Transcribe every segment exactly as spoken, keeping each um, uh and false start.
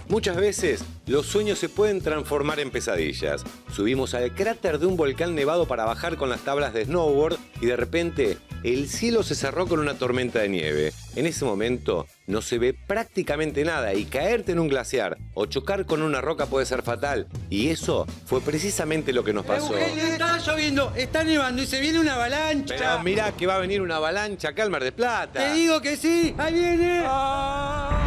Muchas veces los sueños se pueden transformar en pesadillas. Subimos al cráter de un volcán nevado para bajar con las tablas de snowboard y de repente el cielo se cerró con una tormenta de nieve. En ese momento no se ve prácticamente nada y caerte en un glaciar o chocar con una roca puede ser fatal. Y eso fue precisamente lo que nos pasó. Eugenio, está lloviendo, está nevando y se viene una avalancha. Pero mirá que va a venir una avalancha acá al Mar del Plata. Te digo que sí, ahí viene. Ah.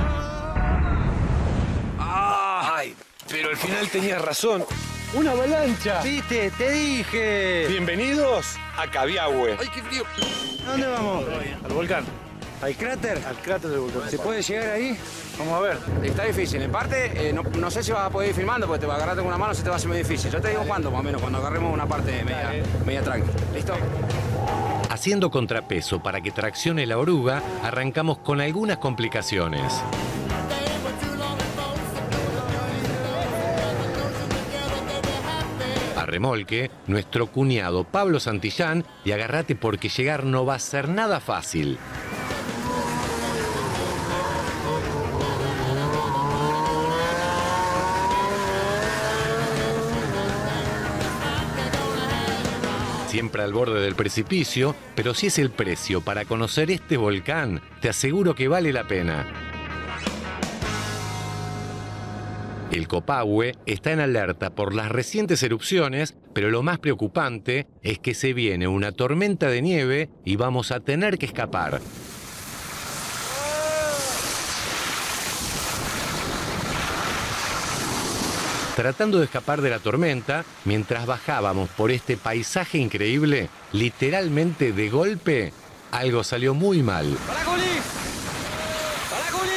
Ay, pero al final tenías razón. ¡Una avalancha! Viste, te dije. Bienvenidos a Cabiahue. Ay, qué frío. ¿A dónde vamos? Al volcán. ¿Al cráter? Al cráter del volcán. ¿Se puede llegar ahí? Vamos a ver. Está difícil. En parte, eh, no, no sé si vas a poder ir filmando porque te va a agarrarte con una mano, se te va a hacer muy difícil. Yo te digo cuándo, más o menos, cuando agarremos una parte media, media tranqui. ¿Listo? Haciendo contrapeso para que traccione la oruga, arrancamos con algunas complicaciones. A remolque, nuestro cuñado Pablo Santillán, y agárrate porque llegar no va a ser nada fácil. Siempre al borde del precipicio, pero si es el precio para conocer este volcán, te aseguro que vale la pena. El Copahue está en alerta por las recientes erupciones, pero lo más preocupante es que se viene una tormenta de nieve y vamos a tener que escapar. Tratando de escapar de la tormenta, mientras bajábamos por este paisaje increíble, literalmente de golpe, algo salió muy mal. ¡Para, Juli! ¡Para, Juli!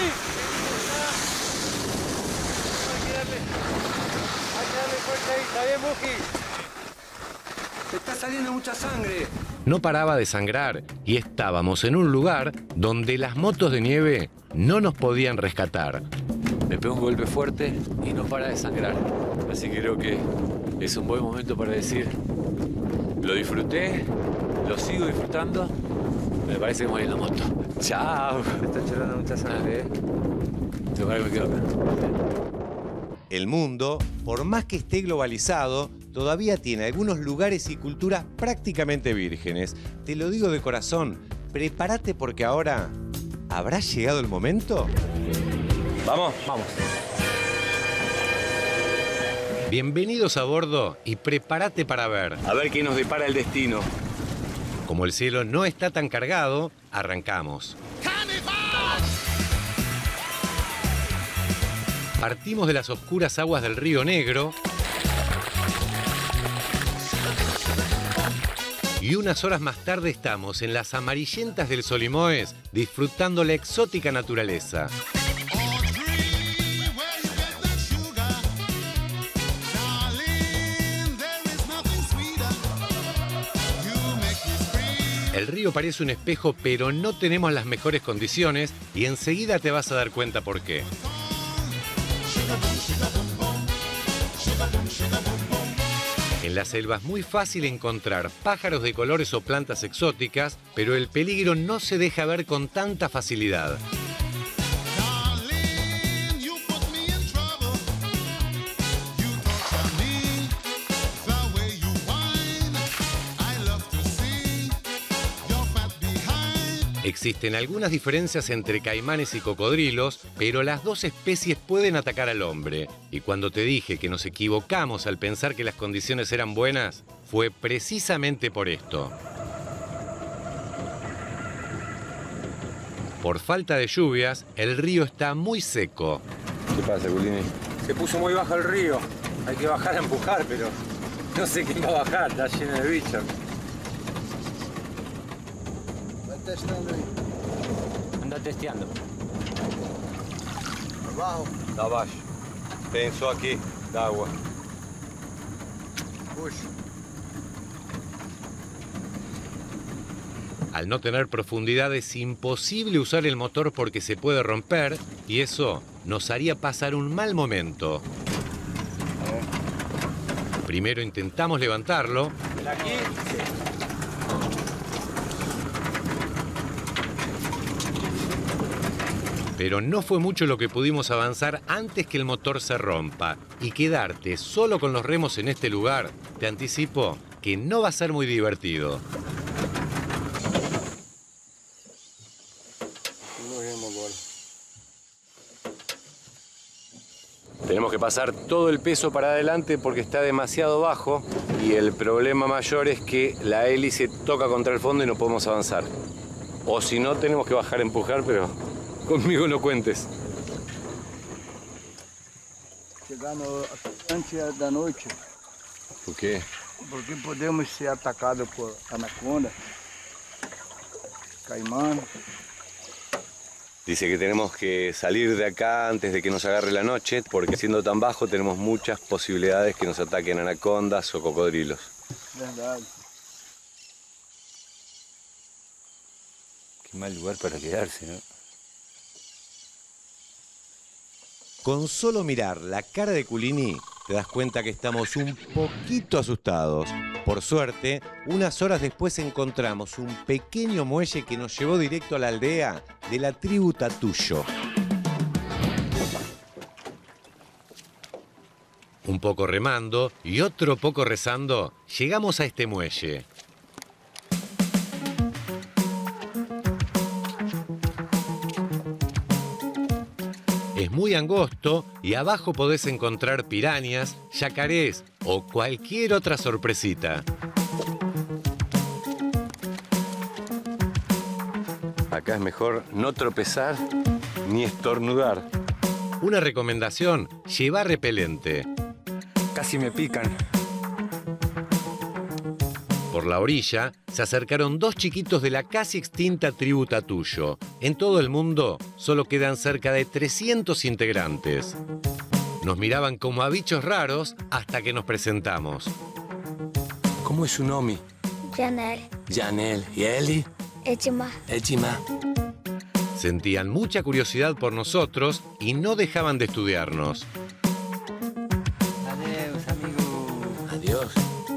Hay que darle, hay que darle fuerte ahí, ¿está bien, Buji? Te está saliendo mucha sangre. No paraba de sangrar y estábamos en un lugar donde las motos de nieve no nos podían rescatar. Me pegó un golpe fuerte y no para de sangrar. Así que creo que es un buen momento para decir, lo disfruté, lo sigo disfrutando, me parece que me voy en la moto. ¡Chao! Me está chorando mucha sangre, ¿eh? Te parece que me quedo acá. El mundo, por más que esté globalizado, todavía tiene algunos lugares y culturas prácticamente vírgenes. Te lo digo de corazón, prepárate porque ahora, ¿habrá llegado el momento? Vamos, vamos. Bienvenidos a bordo y prepárate para ver. A ver qué nos depara el destino. Como el cielo no está tan cargado, arrancamos. Partimos de las oscuras aguas del Río Negro y unas horas más tarde estamos en las amarillentas del Solimoes disfrutando la exótica naturaleza. El río parece un espejo, pero no tenemos las mejores condiciones y enseguida te vas a dar cuenta por qué. En la selva es muy fácil encontrar pájaros de colores o plantas exóticas, pero el peligro no se deja ver con tanta facilidad. Existen algunas diferencias entre caimanes y cocodrilos, pero las dos especies pueden atacar al hombre. Y cuando te dije que nos equivocamos al pensar que las condiciones eran buenas, fue precisamente por esto. Por falta de lluvias, el río está muy seco. ¿Qué pasa, Culini? Se puso muy bajo el río. Hay que bajar a empujar, pero no sé quién va a bajar, está lleno de bichos. Anda testeando. Abajo. Abajo. Pensó aquí, de agua. Uy. Al no tener profundidad es imposible usar el motor porque se puede romper y eso nos haría pasar un mal momento. Primero intentamos levantarlo. Aquí. Sí. Pero no fue mucho lo que pudimos avanzar antes que el motor se rompa. Y quedarte solo con los remos en este lugar, te anticipo que no va a ser muy divertido. Tenemos que pasar todo el peso para adelante porque está demasiado bajo y el problema mayor es que la hélice toca contra el fondo y no podemos avanzar. O si no, tenemos que bajar a empujar, pero conmigo no cuentes. Llegando antes da noite. ¿Por qué? Porque podemos ser atacados por anaconda, caimán. Dice que tenemos que salir de acá antes de que nos agarre la noche, porque siendo tan bajo tenemos muchas posibilidades que nos ataquen anacondas o cocodrilos. Verdade. Qué mal lugar para quedarse, ¿no? Con solo mirar la cara de Culini, te das cuenta que estamos un poquito asustados. Por suerte, unas horas después encontramos un pequeño muelle que nos llevó directo a la aldea de la tribu Tatuyo. Un poco remando y otro poco rezando, llegamos a este muelle. Es muy angosto y abajo podés encontrar pirañas, yacarés o cualquier otra sorpresita. Acá es mejor no tropezar ni estornudar. Una recomendación, lleva repelente. Casi me pican. Por la orilla se acercaron dos chiquitos de la casi extinta tribu Tatuyo. En todo el mundo solo quedan cerca de trescientos integrantes. Nos miraban como a bichos raros hasta que nos presentamos. ¿Cómo es su nombre? Janel, Janel. ¿Y Eli? Echima, Echima. Sentían mucha curiosidad por nosotros y no dejaban de estudiarnos. Adeus, amigo. Adiós.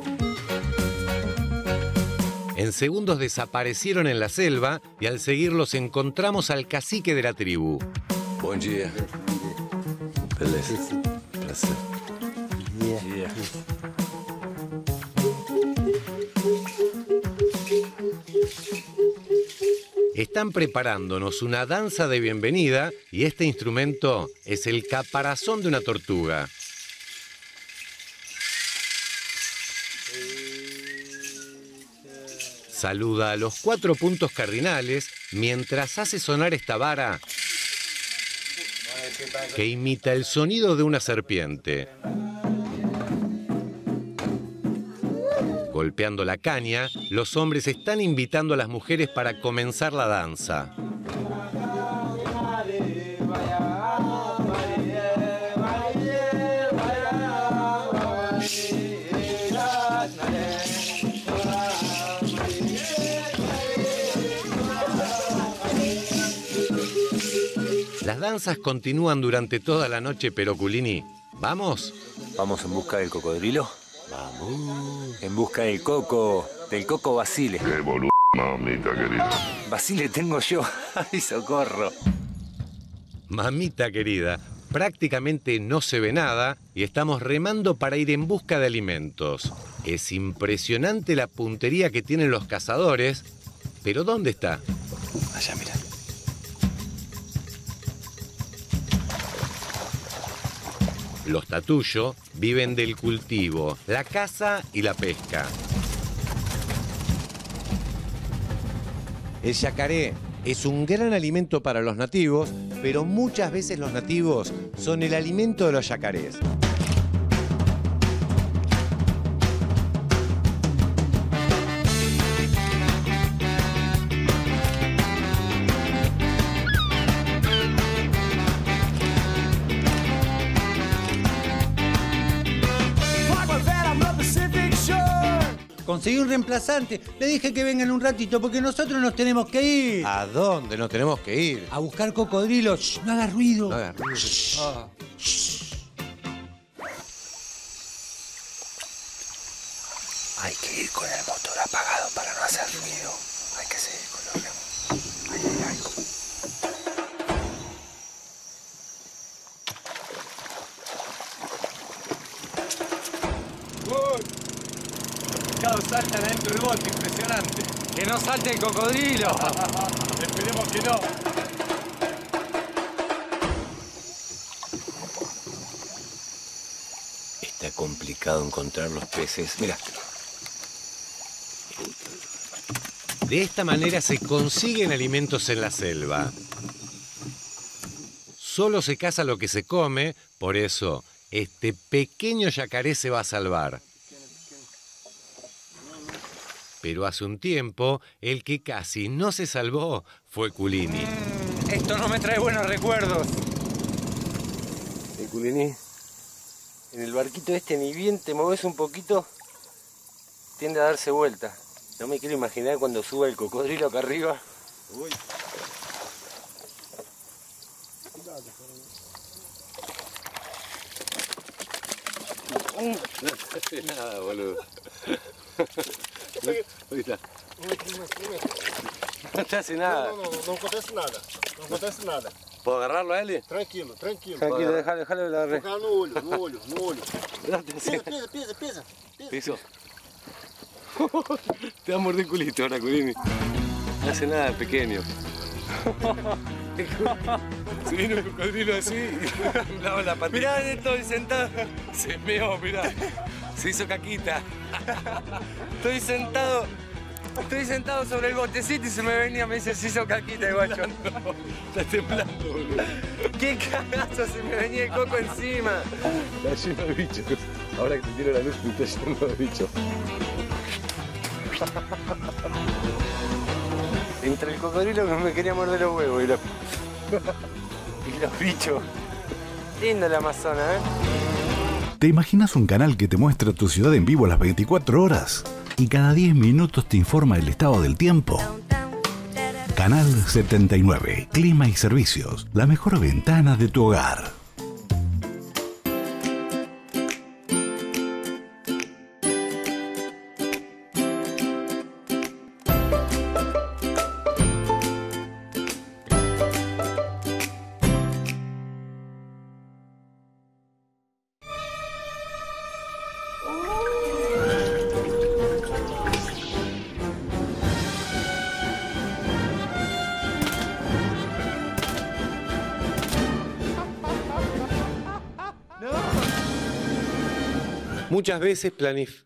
En segundos desaparecieron en la selva y al seguirlos encontramos al cacique de la tribu. Buen día. Beleza. Placer. Yeah. Están preparándonos una danza de bienvenida y este instrumento es el caparazón de una tortuga. Saluda a los cuatro puntos cardinales mientras hace sonar esta vara que imita el sonido de una serpiente. Golpeando la caña, los hombres están invitando a las mujeres para comenzar la danza. Las danzas continúan durante toda la noche, pero Culini, ¿vamos? ¿Vamos en busca del cocodrilo? Vamos. En busca del coco, del coco Basile. Qué boludo, mamita querida. Basile tengo yo. ¡Ay, socorro! Mamita querida, prácticamente no se ve nada y estamos remando para ir en busca de alimentos. Es impresionante la puntería que tienen los cazadores, pero ¿dónde está? Allá, mira. Los Tatuyo viven del cultivo, la caza y la pesca. El yacaré es un gran alimento para los nativos, pero muchas veces los nativos son el alimento de los yacarés. Conseguí un reemplazante. Le dije que vengan un ratito porque nosotros nos tenemos que ir. ¿A dónde nos tenemos que ir? A buscar cocodrilos. Shh, no hagas ruido. No hagas ruido. Shh. Ah. Hay que ir con el motor apagado para no hacer ruido. Hay que seguir con los remos. Ahí hay algo. pescados saltan adentro del bote, impresionante. ¡Que no salte el cocodrilo! Esperemos que no. Está complicado encontrar los peces. Mira. De esta manera se consiguen alimentos en la selva. Solo se caza lo que se come, por eso este pequeño yacaré se va a salvar. Pero hace un tiempo, el que casi no se salvó fue Culini. Mm, esto no me trae buenos recuerdos. Eh, Culini, en el barquito este ni bien te moves un poquito, tiende a darse vuelta. No me quiero imaginar cuando suba el cocodrilo acá arriba. Uy. No te hace nada, boludo. Ahorita. No te hace nada. No, no, no, no acontece nada. Não acontece nada. ¿Puedo agarrarlo a él? Tranquilo, tranquilo. Tranquilo, déjalo, déjalo la red. Focar no olho, no olho, no olho. No te Pisa, hace... pisa, pisa, pisa. Piso. Te va a morder el culito ahora, Culini. No hace nada, pequeño. Se vino el cocodrilo así y lava la patita. Mirá dónde estoy sentado. Se meó, mirá. Se hizo caquita. Estoy sentado. Estoy sentado sobre el botecito y se me venía, me dice, se hizo caquita el guacho. No, está temblando, boludo. ¡Qué cagazo! Se me venía el coco encima. Está lleno de bichos. Ahora que te tiro la luz, te está lleno de bichos. Entre el cocodrilo que me quería morder los huevos y los, y los bichos. Linda la Amazona, ¿eh? ¿Te imaginas un canal que te muestra tu ciudad en vivo las veinticuatro horas y cada diez minutos te informa el estado del tiempo? Canal setenta y nueve, Clima y Servicios, la mejor ventana de tu hogar. Muchas veces planif...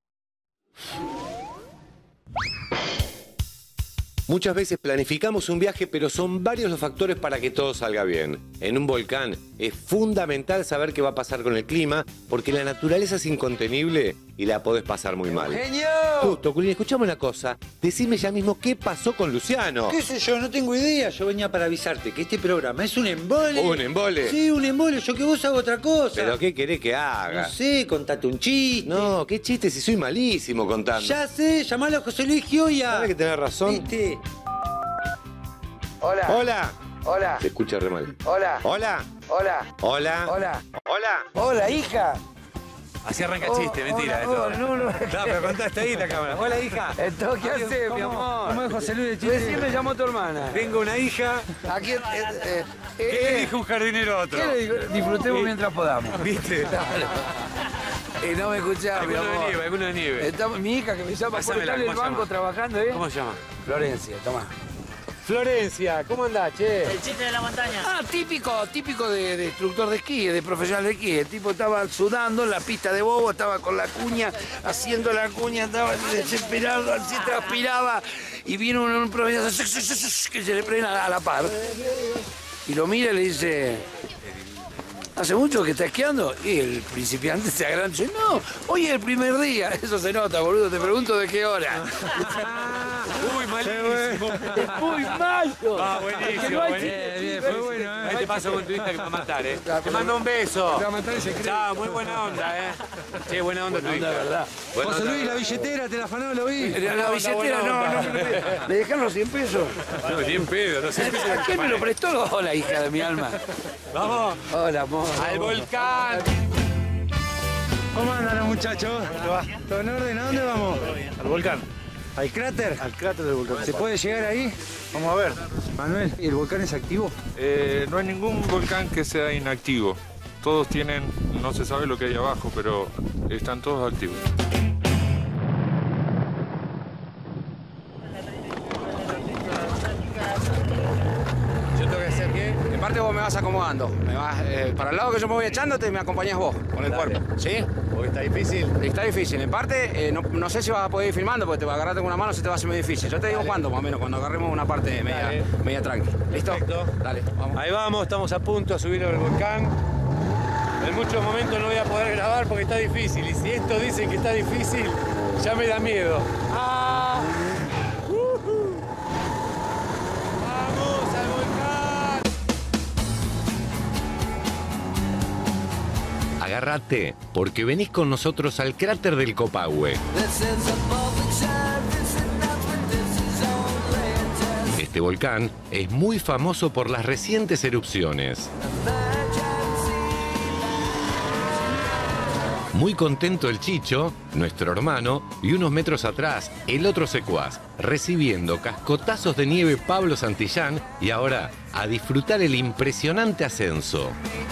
Muchas veces planificamos un viaje, pero son varios los factores para que todo salga bien. En un volcán es fundamental saber qué va a pasar con el clima, porque la naturaleza es incontenible y la podés pasar muy mal. ¡Genio! Justo, Culini, escuchame una cosa. Decime ya mismo qué pasó con Luciano. ¿Qué sé yo? No tengo idea. Yo venía para avisarte que este programa es un embole. ¿Un embole? Sí, un embole. Yo que vos hago otra cosa. ¿Pero qué querés que haga? No sé, contate un chiste. No, qué chiste si soy malísimo contando. Ya sé, llamalo a José Luis Gioia. Sabes que tenés razón. ¿Viste? Hola. Hola. Hola. Se escucha re mal. Hola. Hola. Hola. Hola. Hola. Hola. Hola, hija. Así arranca el Oh, chiste, mentira. hola, esto. oh, no, no. No, pero contaste ahí la cámara. Hola, hija. Esto, ¿qué haces, mi amor? ¿Cómo es José Luis de Chile? Recién me llamó tu hermana. Tengo una hija. ¿A quién? Eh, eh, ¿Qué eh, le dijo un jardinero a otro? ¿Qué le digo? Disfrutemos Sí. mientras podamos. ¿Viste? Y no me escuchaba, mi Alguno de amor. nieve, alguno de nieve. Estamos- mi hija que me llama por Pásamela, estar en el ¿cómo se banco llama? trabajando, ¿eh? ¿Cómo se llama? Florencia, toma. Florencia, ¿cómo andás, che? El chiste de la montaña. Ah, típico, típico de, de instructor de esquí, de profesional de esquí. El tipo estaba sudando en la pista de bobo, estaba con la cuña, haciendo la cuña, estaba desesperado, así transpiraba. Y vino un, un profesional que se le prende a la par. Y lo mira y le dice, ¿hace mucho que está esquiando? Y el principiante se agranda y dice, no, hoy es el primer día. Eso se nota, boludo, te pregunto de qué hora. Uy, malísimo. Es muy malo. Ah, buenísimo, Que no hay buenísimo. chiste, bien, fue bueno, ¿eh? Ahí te paso con tu hija que me va a matar, ¿eh? Te mando un beso. Te va a matar y se cree. Chao, muy buena onda, ¿eh? Che, buena onda tu hija. De verdad. Buena José onda. Luis, la billetera, te la afanó, lo vi. La, la billetera, buena no, onda. no, no. ¿Le dejaron los cien pesos? No, bien pedo, no sé. ¿A quién me lo prestó? Hola, hija de mi alma. Vamos Hola, amor. al volcán. ¿Cómo andan los muchachos? ¿Todo en orden? ¿A dónde vamos? Al volcán. ¿Al cráter? Al cráter del volcán. ¿Se puede llegar ahí? Vamos a ver. Manuel, ¿y el volcán es activo? Eh, no hay ningún volcán que sea inactivo. Todos tienen, no se sabe lo que hay abajo, pero están todos activos. parte vos me vas acomodando. Me vas, eh, para el lado que yo me voy echándote, me acompañás vos con el Dale. cuerpo. ¿Sí? Porque está difícil. Está difícil. En parte, eh, no, no sé si vas a poder ir filmando porque te va a agarrarte con una mano, se te va a hacer muy difícil. Yo te digo Dale. cuándo, más o menos, cuando agarremos una parte media, Dale. media tranqui. ¿Listo? Perfecto. Dale, vamos. Ahí vamos, estamos a punto de subir al volcán. En muchos momentos no voy a poder grabar porque está difícil. Y si esto dicen que está difícil, ya me da miedo. ¡Ah! ¡Uh-huh! ¡Vamos al volcán! Agárrate, porque venís con nosotros al cráter del Copahue. Este volcán es muy famoso por las recientes erupciones. Muy contento el Chicho, nuestro hermano, y unos metros atrás, el otro secuaz, recibiendo cascotazos de nieve Pablo Santillán, y ahora a disfrutar el impresionante ascenso.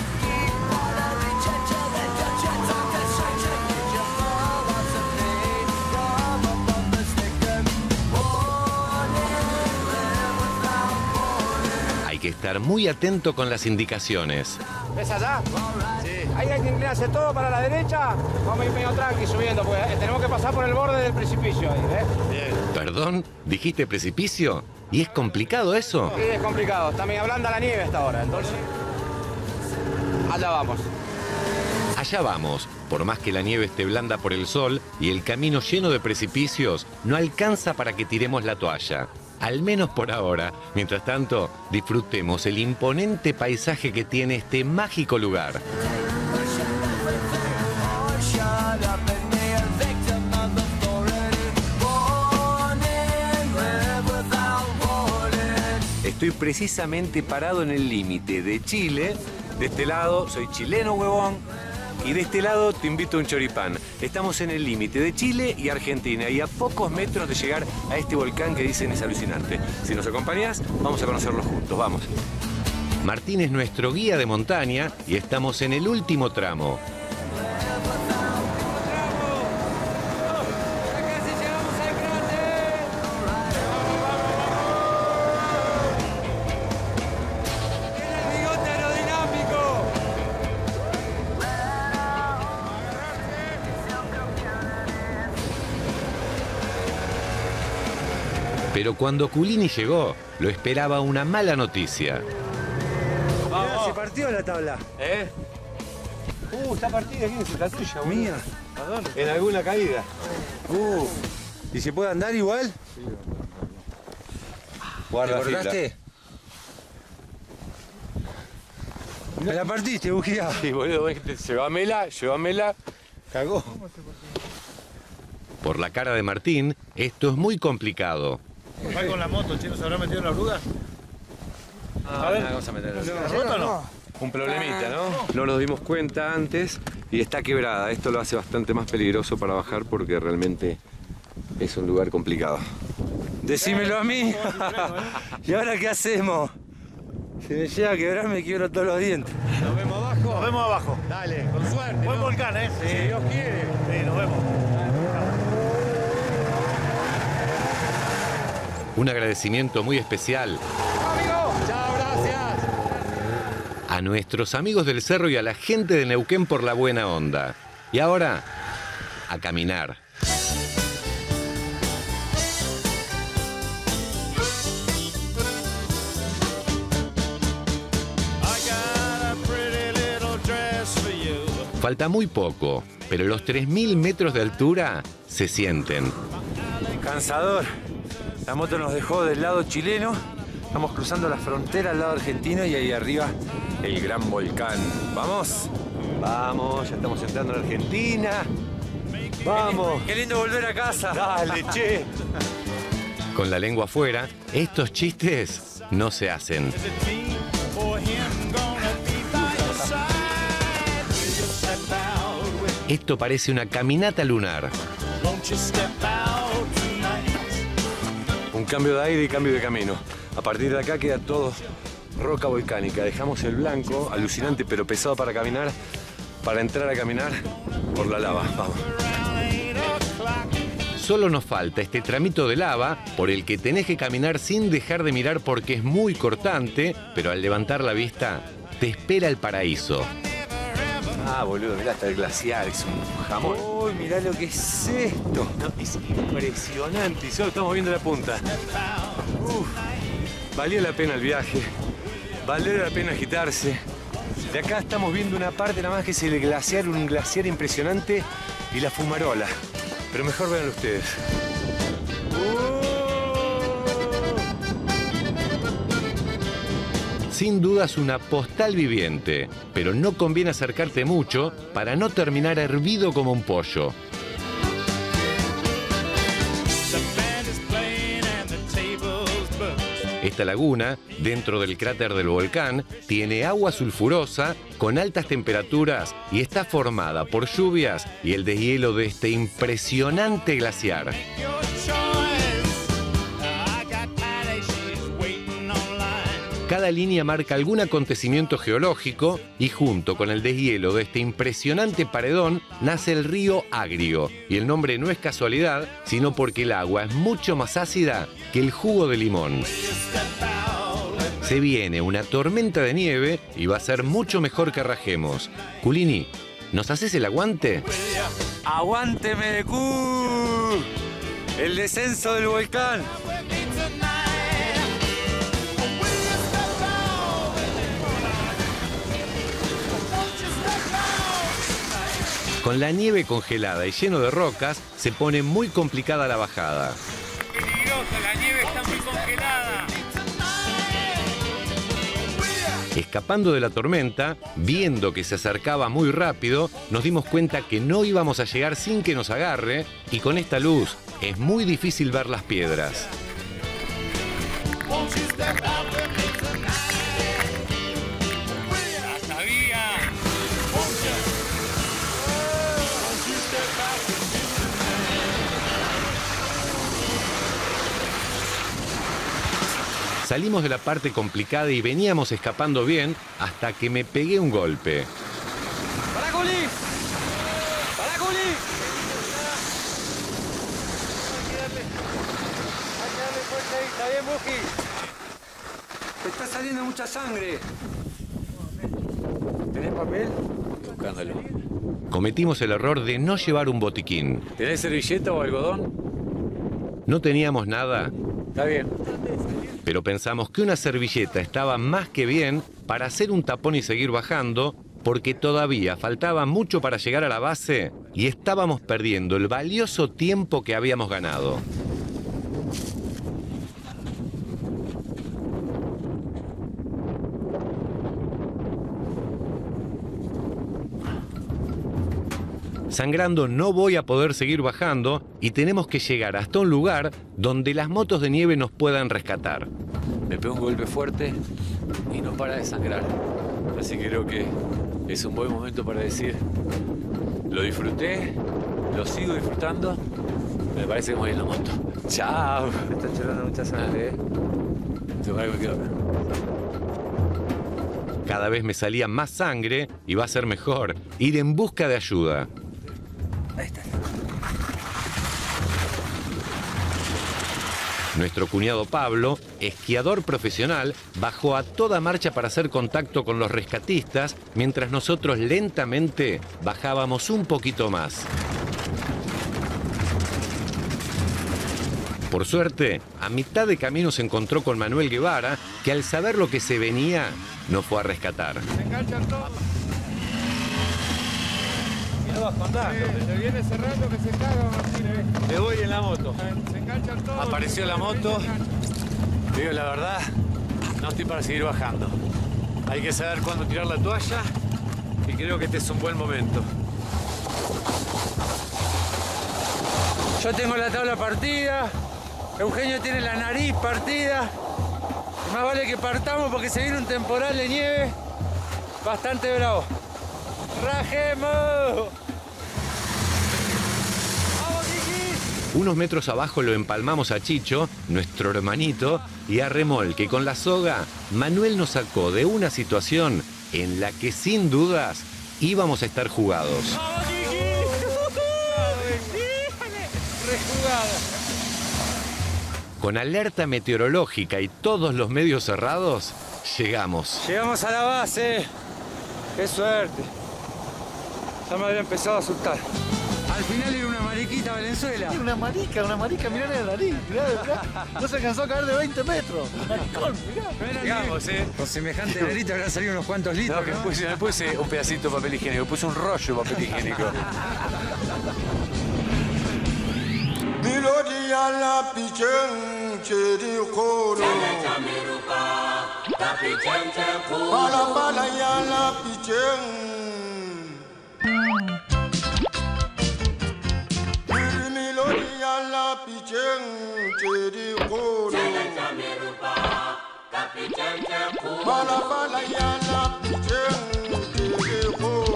Hay que estar muy atento con las indicaciones. ¿Ves allá? Sí. Ahí hay que inclinarse todo para la derecha. Vamos a ir medio tranqui subiendo, porque eh, tenemos que pasar por el borde del precipicio ahí, ¿ves? Bien. ¿Perdón? ¿Dijiste precipicio? ¿Y es complicado eso? Sí, es complicado. Está medio blanda la nieve hasta ahora, entonces... Allá vamos. Allá vamos. Por más que la nieve esté blanda por el sol y el camino lleno de precipicios, no alcanza para que tiremos la toalla. Al menos por ahora. Mientras tanto, disfrutemos el imponente paisaje que tiene este mágico lugar. Estoy precisamente parado en el límite de Chile. De este lado, soy chileno, huevón. Y de este lado te invito a un choripán. Estamos en el límite de Chile y Argentina y a pocos metros de llegar a este volcán que dicen es alucinante. Si nos acompañás, vamos a conocerlo juntos. Vamos. Martín es nuestro guía de montaña y estamos en el último tramo. Pero cuando Culini llegó, lo esperaba una mala noticia. Mirá, se partió la tabla. ¿Eh? Uh, está partida. ¿Quién es? La tuya, mía. ¿A dónde? En alguna caída. Uh, ¿y se puede andar igual? Guarda, ¿Te cortaste? Me la partiste, bujía. Sí, boludo, llévamela, llévamela. Cagó. Por la cara de Martín, esto es muy complicado. Va con la moto, chino, ¿se habrá metido en la oruga? Ah, a ver, vamos a meterlo. ¿La roto o no? Un problemita, ¿no? No nos dimos cuenta antes y está quebrada. Esto lo hace bastante más peligroso para bajar porque realmente es un lugar complicado. Decímelo a mí. ¿Y ahora qué hacemos? Si me llega a quebrar, me quiebro todos los dientes. ¿Nos vemos abajo? Nos vemos abajo. Dale, con suerte. Buen ¿no? volcán, ¿eh? Si Dios quiere. Sí, nos vemos. Un agradecimiento muy especial ¡Amigo! ¡Chao, gracias! a nuestros amigos del cerro y a la gente de Neuquén por la buena onda. Y ahora, a caminar. Falta muy poco, pero los tres mil metros de altura se sienten. Cansador. La moto nos dejó del lado chileno. Estamos cruzando la frontera al lado argentino y ahí arriba el gran volcán. ¿Vamos? Vamos, ya estamos entrando en Argentina. Vamos. Qué lindo volver a casa. Dale, che. Con la lengua afuera, estos chistes no se hacen. Esto parece una caminata lunar. Un cambio de aire y cambio de camino. A partir de acá queda todo roca volcánica. Dejamos el blanco, alucinante pero pesado para caminar, para entrar a caminar por la lava. Vamos. solo nos falta este tramito de lava por el que tenés que caminar sin dejar de mirar porque es muy cortante, pero al levantar la vista te espera el paraíso. Ah, boludo, mirá, hasta el glaciar, es un jamón. Uy, mirá lo que es esto. No, es impresionante, y solo estamos viendo la punta. Uf, valió la pena el viaje, valió la pena agitarse. De acá estamos viendo una parte nada más que es el glaciar, un glaciar impresionante y la fumarola. Pero mejor véanlo ustedes. Sin dudas una postal viviente, pero no conviene acercarte mucho para no terminar hervido como un pollo. Esta laguna, dentro del cráter del volcán, tiene agua sulfurosa con altas temperaturas y está formada por lluvias y el deshielo de este impresionante glaciar. Cada línea marca algún acontecimiento geológico y junto con el deshielo de este impresionante paredón nace el río Agrio. Y el nombre no es casualidad, sino porque el agua es mucho más ácida que el jugo de limón. Se viene una tormenta de nieve y va a ser mucho mejor que rajemos. Culini, ¿nos haces el aguante? ¡Aguante Medecú! ¡El descenso del volcán! Con la nieve congelada y lleno de rocas, se pone muy complicada la bajada. ¡Peligroso! ¡La nieve está muy congelada! Escapando de la tormenta, viendo que se acercaba muy rápido, nos dimos cuenta que no íbamos a llegar sin que nos agarre, y con esta luz es muy difícil ver las piedras. Salimos de la parte complicada y veníamos escapando bien hasta que me pegué un golpe. ¡Para Culi! ¡Para Culi! Hay que darle fuerza ahí, ¿está bien, Buji? Te está saliendo mucha sangre. ¿Tenés papel? Estoy buscándolo. Cometimos el error de no llevar un botiquín. ¿Tenés servilleta o algodón? No teníamos nada. Está bien. Pero pensamos que una servilleta estaba más que bien para hacer un tapón y seguir bajando, porque todavía faltaba mucho para llegar a la base y estábamos perdiendo el valioso tiempo que habíamos ganado. Sangrando no voy a poder seguir bajando y tenemos que llegar hasta un lugar donde las motos de nieve nos puedan rescatar. Me pegó un golpe fuerte y no para de sangrar. Así que creo que es un buen momento para decir, lo disfruté, lo sigo disfrutando, me parece que voy en la moto. ¡Chao! Me está chorando mucha sangre, ¿eh? Se va a quedar. Cada vez me salía más sangre y va a ser mejor ir en busca de ayuda. Ahí está. Nuestro cuñado Pablo, esquiador profesional, bajó a toda marcha para hacer contacto con los rescatistas, mientras nosotros lentamente bajábamos un poquito más. Por suerte, a mitad de camino se encontró con Manuel Guevara, que al saber lo que se venía, nos fue a rescatar. Se enganchan todos. Y no vas contando. Se viene cerrando que se caga, Martínez. Me voy en la moto. Se enganchan todos. Apareció la moto. Te digo la verdad, no estoy para seguir bajando. Hay que saber cuándo tirar la toalla y creo que este es un buen momento. Yo tengo la tabla partida, Eugenio tiene la nariz partida. Y más vale que partamos porque se viene un temporal de nieve bastante bravo. ¡Rajemos! ¡Vamos, Kiki! Unos metros abajo lo empalmamos a Chicho, nuestro hermanito, y a remolque con la soga, Manuel nos sacó de una situación en la que sin dudas íbamos a estar jugados. rejugada. Con alerta meteorológica y todos los medios cerrados, llegamos. Llegamos a la base. ¡Qué suerte! Ya me había empezado a asustar. Al final era una mariquita Valenzuela. Una marica, una marica, mirá la nariz, mirá, mirá. No se alcanzó a caer de veinte metros. Maricón, mirá. Llegamos, ¿eh? Con semejante nerito habrán salido unos cuantos litros. No, que ¿no? Puse, me puse un pedacito de papel higiénico, puse un rollo de papel higiénico. Bala bala ya la picheng,